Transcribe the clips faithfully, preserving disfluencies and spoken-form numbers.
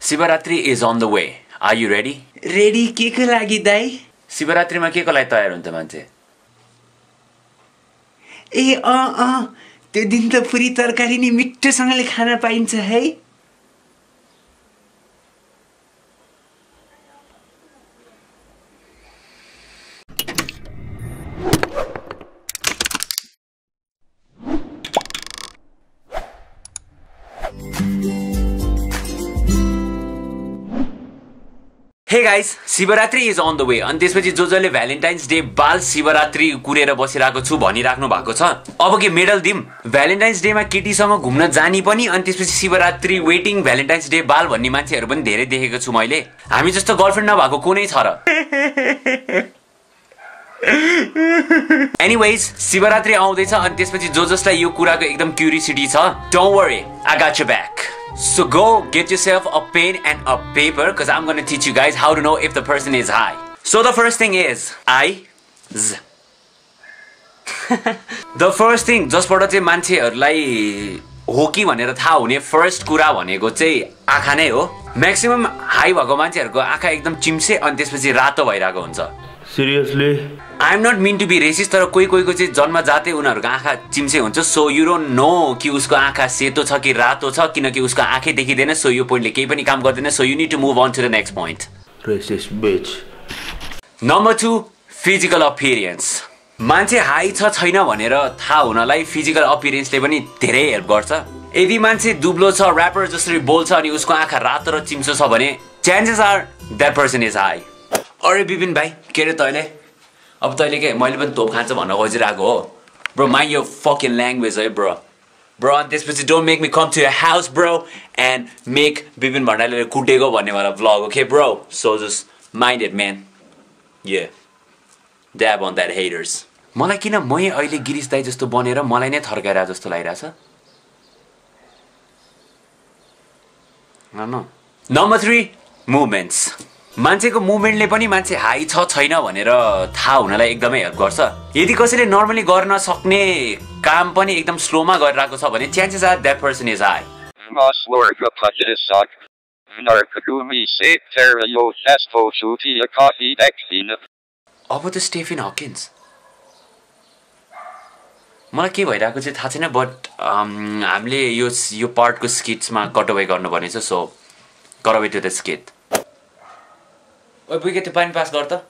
Shivaratri is on the way. Are you ready? Ready के को लागि दाइ? शिवरात्रिमा के को लागि तयार हुन्छ मान्छे? ए अ अ त्यो दिन त पुरी तरकारी नि मिठोसँगले खान पाइन्छ है। Hey guys, Shivaratri is on the way. अनि त्यसपछि जो जसले भ्यालेन्टाइन्स डे बाल शिवरात्रि कुरेर बसिरहेको छु भनिराख्नु भएको छ। अब के मेडल दिम? भ्यालेन्टाइन्स डेमा केटीसँग घुम्न जानी पनि अनि त्यसपछि शिवरात्रि वेटिङ भ्यालेन्टाइन्स डे बाल भन्ने मान्छेहरू पनि धेरै देखेको छु मैले। हामी जस्तो गर्लफ्रेन्ड नभएको कुनै छ र? Anyways, शिवरात्रि आउँदैछ अनि त्यसपछि जो जसलाई यो कुराको एकदम क्युरियोसिटी छ, don't worry, I got your back. So go get yourself a pen and a paper because I'm going to teach you guys how to know if the person is high. So the first thing is I Z. The first thing जसबाट चाहिँ मान्छेहरूलाई हो कि भनेर थाहा हुने first कुरा भनेको चाहिँ आँखा नै हो। म्याक्सिमम हाई भएको मान्छेहरूको आँखा एकदम चिम्से अनि त्यसपछि रातो भइरहेको हुन्छ। Seriously? I am not mean to be racist तर कोही कोहीको चाहिँ जन्म जातै उनीहरूको आँखा चिम्से हुन्छ। सो यु डोन्ट नो कि उसको आँखा सेतो छ कि रातो छ किनकि उसको आँखै देखिँदैन। सो यो पोइन्टले केही पनि काम गर्दैन। So you need to move on to the next point. Racist bitch. Number two, physical appearance. मान्छे हाई छ छैन भनेर थाहा हुनलाई फिजिकल अपियरेन्सले पनि धेरै हेल्प गर्छ। यदि मान्छे दुब्लो छ, ऱ्यापर जसरी बोल्छ अनि उसको आँखा रातो र चिम्सो छ भने chances are that person is high. अरे बिपिन भाइ, के अरे तैँले अब तैँले के मैले पनि तोप खान्छ भन्न खोजिरहेको हो? Bro mind your fucking language है ब्रो। ब्रो अनि त्यसपछि don't make me come to your house bro and make Bipin भण्डारीले कुटेको भन्नेवाला vlog, okay bro? So just mind it man. Yeah dab on that haters. मलाई किन मै अहिले गिरिश दाई जस्तो बनेर मलाई नै थर्काएर जस्तो लागिरहेछ? Number three, movements. मान्छेको मुभमेन्टले पनि मान्छे हाई छ छैन भनेर थाहा हुनलाई एकदमै हेल्प गर्छ। यदि कसैले नर्मली गर्न सक्ने काम पनि एकदम स्लोमा गरिरहेको छ भने chances are that person is high. अब त स्टेफन हकिन्स। मलाई के भइरहेको चाहिँ थाहा छैन बट हामीले यो यो पार्टको स्किट्समा कटअवे गर्नुपर्ने छ। So cutaway to the skit. ओइ बुइके त्यो पानी पास गर त।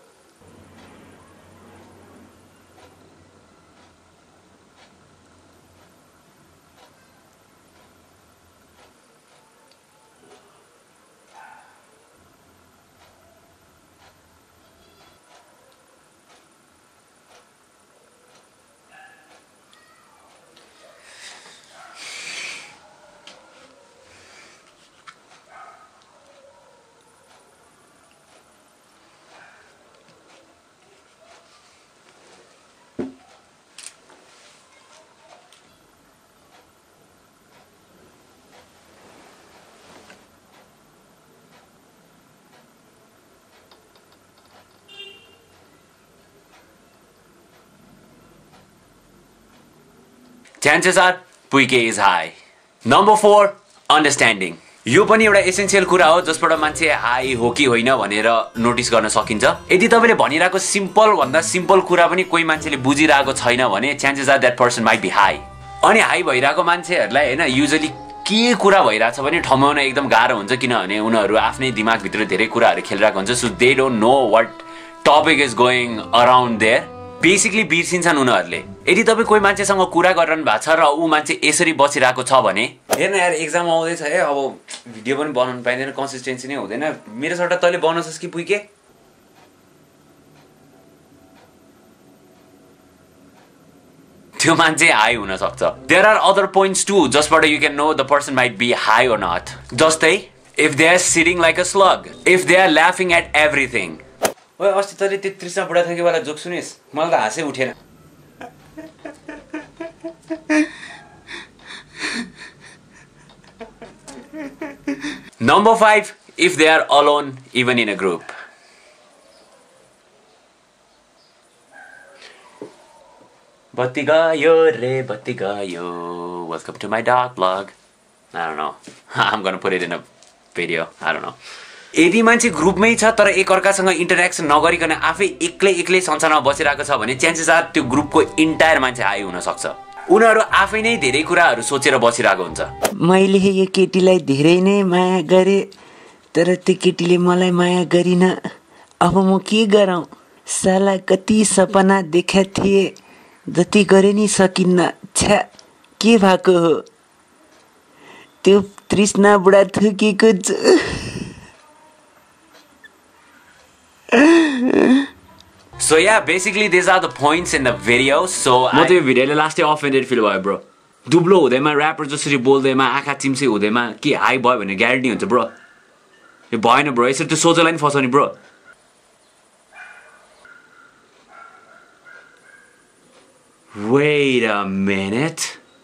Chances are Puike is high. Number four, understanding. यो पनि एउटा एसेन्शियल कुरा हो जसबाट मान्छे हाई हो कि होइन भनेर नोटिस गर्न सकिन्छ। यदि तपाईले भनिरहेको सिम्पल भन्दा सिम्पल कुरा पनि कोही मान्छेले बुझिरहेको छैन भने chances are that person might be high. अनि हाई भइरहेको मान्छेहरूलाई हैन युजुअली के कुरा भइरहेछ भने ठम्याउन एकदम गाह्रो हुन्छ किनभने उनीहरू आफ्नै दिमागभित्र धेरै कुराहरू खेलिरहेको हुन्छ। So they don't know what topic is going around there. Basically बिर्सिन्छन् उनीहरूले। यदि तपाईँ कोही मान्छेसँग कुरा गरिरहनु भएको छ र ऊ मान्छे यसरी बसिरहेको छ भने हेर्न यार एक्जाम आउँदैछ है, अब भिडियो पनि बनाउनु पाइँदैन, कन्सिस्टेन्सी नै हुँदैन। मेरो सट्टा तैँले बनाउँछस् कि पुइके? त्यो मान्छे हाई हुन सक्छ। There are other points to जसबाट you can know the person might be high or not. जस्तै if they are sitting like a slug, if they are laughing at everything. ओए अस्ति तैँले त्यो तृष्णा बुढाथोकीवाला जोक सुनिस्? मलाई त हाँसै उठेन। Number five, if they are alone even in a group. Batti gayo re batti gayo. Welcome to my dark vlog. I don't know. I'm gonna put it in a video I don't know यदि मान्छे ग्रुपमै छ तर एकअर्कासँग interaction नगरिकन आफै एक्लै एक्लै संसारमा बसिरहेको छ भने चान्सेस आर त्यो ग्रुपको इन्टायर मान्छे हाई हुन सक्छ उनीहरू आफै नै धेरै कुराहरू सोचेर बसिरहेको हुन्छ मैले यो केटीलाई धेरै नै माया गरे तर त्यो केटीले मलाई माया गरिन अब म के गरौँ साला कति सपना देखा थिए जति गरे नि सकिन्न छ्या के भएको हो त्यो तृष्णा बुढा थुकेको छु So yeah, basically these are the points in the video. So म त्यो भिडियोले लास्टै अफेन्डेड फिल भयो ब्रो दुब्लो हुँदैमा ऱ्यापर जसरी बोल्दैमा आँखा चिम्से हुँदैमा के हाई भयो भने ग्यारेन्टी हुन्छ ब्रो यो भएन ब्रो यसरी त्यो सोचलाई नि फसाउने bro Wait a minute.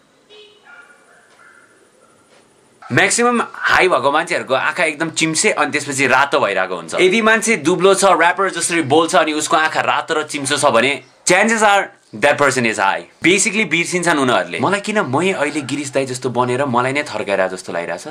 Maximum high भएको मान्छेहरूको आँखा एकदम चिम्से अनि त्यसपछि रातो भइरहेको हुन्छ यदि मान्छे दुब्लो छ ऱ्यापर जसरी बोल्छ अनि उसको आँखा रातो र चिम्सो छ भने chances are that person is high basically बिर्सिन्छन् उनीहरूले मलाई किन मै अहिले गिरिश दाई जस्तो बनेर मलाई नै थर्काएर जस्तो लागिरहेछ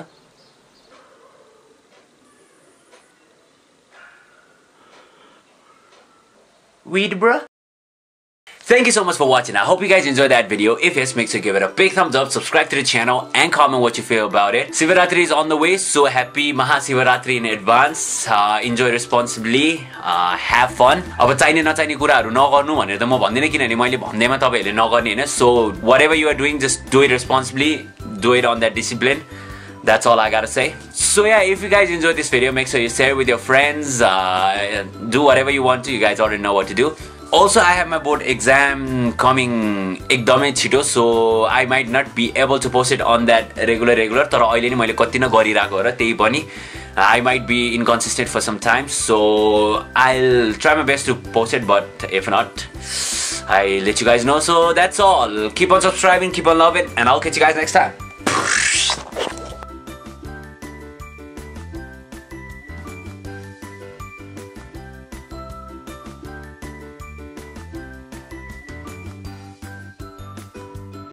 Weed bro Thank you so much for watching. I hope you guys enjoyed that video. If yes, make sure to give it a big thumbs up, subscribe to the channel, and comment what you feel about it. Shivaratri is on the way, so happy Maha Shivaratri in advance. Uh, enjoy responsibly. Uh, have fun. अब चाहिने नचाहिने कुराहरू नगर्नु भनेर त म भन्दिनँ किनभने मैले भन्दैमा तपाईहरुले नगर्ने हैन. So whatever you are doing, just do it responsibly. Do it on that discipline. That's all I gotta say. So yeah, if you guys enjoyed this video, make sure you share it with your friends. Uh, do whatever you want to. You guys already know what to do. Also, I have my board exam coming ekdamai chito, so I might not be able to post it on that regular regular. तर अहिले नि मैले कति न गरिरहेको र त्यही पनि I might be inconsistent for some time, so I'll try my best to post it. But if not, I'll let you guys know. So that's all. Keep on subscribing, keep on loving, and I'll catch you guys next time.